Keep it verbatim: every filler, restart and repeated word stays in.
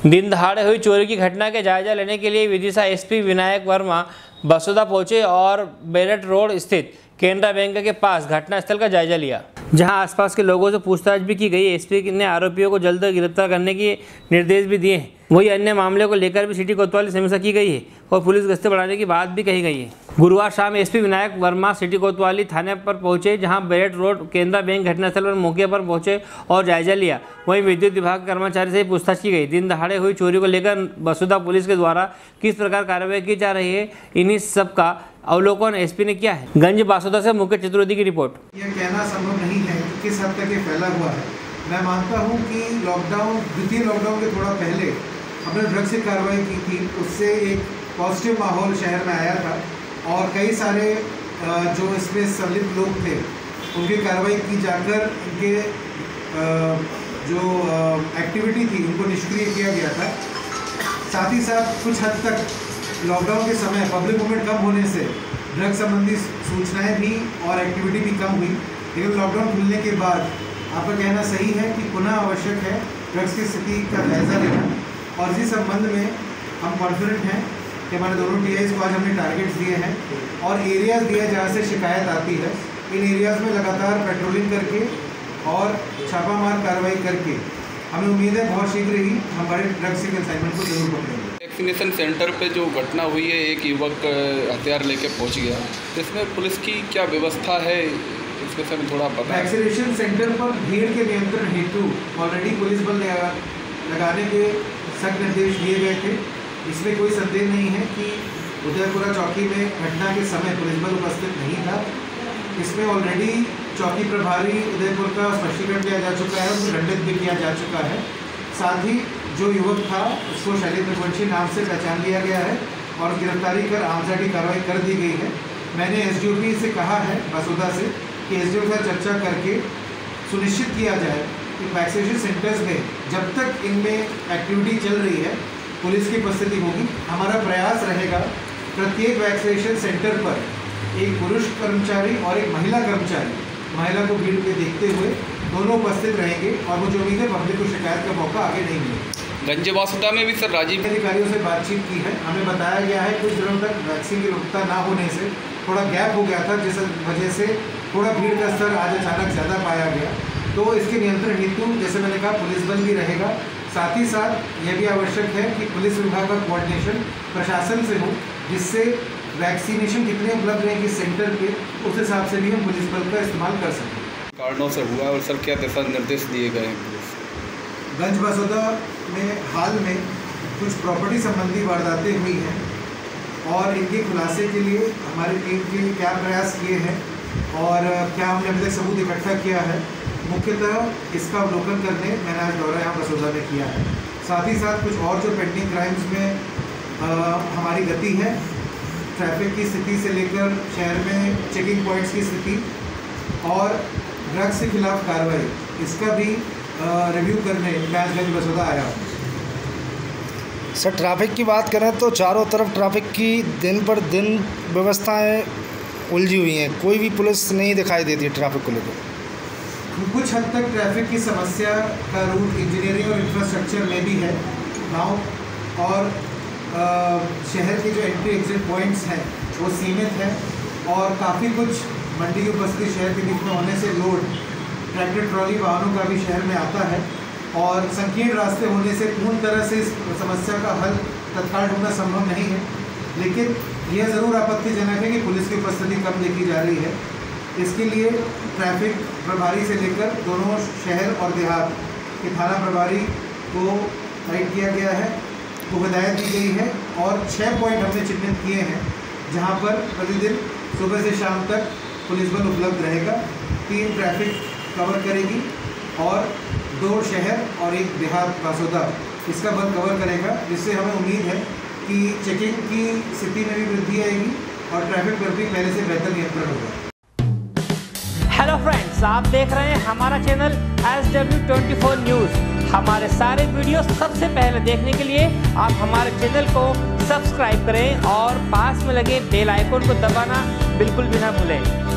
दिन दहाड़े हुई चोरी की घटना के जायजा लेने के लिए विदिशा एसपी विनायक वर्मा बसोदा पहुंचे और बेरट रोड स्थित केनरा बैंक के पास घटनास्थल का जायजा लिया, जहां आसपास के लोगों से पूछताछ भी की गई। एसपी ने आरोपियों को जल्द गिरफ्तार करने के निर्देश भी दिए हैं। वही अन्य मामले को लेकर भी सिटी कोतवाली समीक्षा की गई है और पुलिस गश्तें बढ़ाने की बात भी कही गई है। गुरुवार शाम एसपी विनायक वर्मा सिटी कोतवाली थाने पर पहुंचे, जहां बेरट रोड केनरा बैंक घटनास्थल पर मौके पर पहुंचे और जायजा लिया। वहीं विद्युत विभाग के कर्मचारी से पूछताछ की गई। दिन दहाड़े हुई चोरी को लेकर बसोदा पुलिस के द्वारा किस प्रकार कार्रवाई की जा रही है, इन्हीं सब का अवलोकन एसपी ने किया है। गंज बासोदा से मुकेश चतुर्वेदी की रिपोर्ट। यह कहना संभव नहीं है कि किस हद तक ये फैला हुआ है। मैं मानता हूं कि लॉकडाउन द्वितीय लॉकडाउन के थोड़ा पहले हमने ड्रग्स से कार्रवाई की थी, उससे एक पॉजिटिव माहौल शहर में आया था और कई सारे जो इसमें संलिप्त लोग थे उनकी कार्रवाई की जाकर इनके जो एक्टिविटी थी उनको निष्क्रिय किया गया था। साथ ही साथ कुछ हद तक लॉकडाउन के समय पब्लिक मूवमेंट कम होने से ड्रग संबंधी सूचनाएं भी और एक्टिविटी भी कम हुई, लेकिन लॉकडाउन खुलने के बाद आपका कहना सही है कि पुनः आवश्यक है ड्रग्स की स्थिति का जायजा लेना। और इसी संबंध में हम कॉन्फिडेंट हैं कि हमारे दोनों टी आईज़ को आज हमने टारगेट्स दिए हैं और एरियाज़ दिए जहाँ से शिकायत आती है, इन एरियाज़ में लगातार पेट्रोलिंग करके और छापामार कार्रवाई करके हमें उम्मीद है बहुत शीघ्र ही हमारे ड्रग्स के कंसाइनमेंट को जरूर पकड़ेंगे। वैक्सीनेशन सेंटर पे जो घटना हुई है, एक युवक हथियार लेके पहुंच गया, तो इसमें पुलिस की क्या व्यवस्था है, इसके से थोड़ा पता है? वैक्सीनेशन सेंटर पर भीड़ के नियंत्रण हेतु ऑलरेडी पुलिस बल लगाने के सख्त निर्देश दिए गए थे। इसमें कोई संदेह नहीं है कि उदयपुरा चौकी में घटना के समय पुलिस बल उपस्थित नहीं था। इसमें ऑलरेडी चौकी प्रभारी उदयपुर का स्पष्टीकरण दिया जा चुका है, उनको दंडित भी किया जा चुका है। साथ ही जो युवक था उसको शैलेंद्र वंशी नाम से पहचान लिया गया है और गिरफ्तारी कर आमजाटी कार्रवाई कर दी गई है। मैंने एसडीओपी से कहा है बसोदा से कि एसडीओ से चर्चा करके सुनिश्चित किया जाए कि वैक्सीनेशन सेंटर्स में जब तक इनमें एक्टिविटी चल रही है पुलिस की उपस्थिति होगी। हमारा प्रयास रहेगा प्रत्येक वैक्सीनेशन सेंटर पर एक पुरुष कर्मचारी और एक महिला कर्मचारी, महिला को भीड़ में देखते हुए दोनों उपस्थित रहेंगे और मुझे उम्मीद है पब्लिक को शिकायत का मौका आगे नहीं मिलेगा। गंज बासोदा में भी सर राजीव अधिकारियों से बातचीत की है। हमें बताया गया है कुछ दिनों तक वैक्सीन की उपलब्धता ना होने से थोड़ा गैप हो गया था, जिस वजह से थोड़ा भीड़ का स्तर आज अचानक ज़्यादा पाया गया। तो इसके नियंत्रण हेतु जैसे मैंने कहा पुलिस बल भी रहेगा। साथ ही साथ यह भी आवश्यक है कि पुलिस विभाग का कोऑर्डिनेशन प्रशासन से हो, जिससे वैक्सीनेशन कितने उपलब्ध रहेंगे सेंटर पे, उस हिसाब से भी हम पुलिस बल का इस्तेमाल कर सकें। कारणों से हुआ और सर क्या दिशा निर्देश दिए गए हैं? गंज बसोदा में हाल में कुछ प्रॉपर्टी संबंधी वारदातें हुई हैं और इनके खुलासे के लिए हमारी टीम के क्या प्रयास किए हैं और क्या हमने अभी तक सबूत इकट्ठा किया है, मुख्यतः इसका अवलोकन करने मैंने आज दौरा यहाँ बसोदा में किया है। साथ ही साथ कुछ और जो पेंडिंग क्राइम्स में आ, हमारी गति है, ट्रैफिक की स्थिति से लेकर शहर में चेकिंग पॉइंट्स की स्थिति और ड्रग्स के खिलाफ कार्रवाई, इसका भी रिव्यू करने मैं आज गंज बसोदा आया हूँ। सर ट्रैफिक की बात करें तो चारों तरफ ट्रैफिक की दिन पर दिन व्यवस्थाएं उलझी हुई हैं, कोई भी पुलिस नहीं दिखाई देती है ट्रैफिक को लेकर। कुछ हद तक ट्रैफिक की समस्या का रूट इंजीनियरिंग और इंफ्रास्ट्रक्चर में भी है। गाँव और आ, शहर के जो एंट्री एग्जिट पॉइंट्स हैं वो सीमित है और काफ़ी कुछ मंडी की उपस्थिति शहर के बीच में होने से लोड ट्रैक्टर ट्रॉली वाहनों का भी शहर में आता है और संकीर्ण रास्ते होने से पूर्ण तरह से इस समस्या का हल तत्काल ढूंढना संभव नहीं है। लेकिन यह ज़रूर आपत्तिजनक है कि पुलिस की उपस्थिति कम देखी जा रही है। इसके लिए ट्रैफिक प्रभारी से लेकर दोनों शहर और देहात के थाना प्रभारी को गाइड किया गया है, को हिदायत दी गई है और छः पॉइंट हमने चिन्हित किए हैं जहाँ पर प्रतिदिन सुबह से शाम तक पुलिस बल उपलब्ध रहेगा। तीन ट्रैफिक कवर करेगी और दो शहर और एक देहात बासोदा इसका बल कवर करेगा, जिससे हमें उम्मीद है कि चेकिंग की स्थिति में भी वृद्धि आएगी और ट्रैफिक पर भी पहले से बेहतर नियंत्रण होगा। हेलो फ्रेंड्स, आप देख रहे हैं हमारा channel S W twenty four news. हमारे सारे वीडियो सबसे पहले देखने के लिए आप हमारे चैनल को सब्सक्राइब करें और पास में लगे बेल आइकन को दबाना बिल्कुल भी ना भूलें।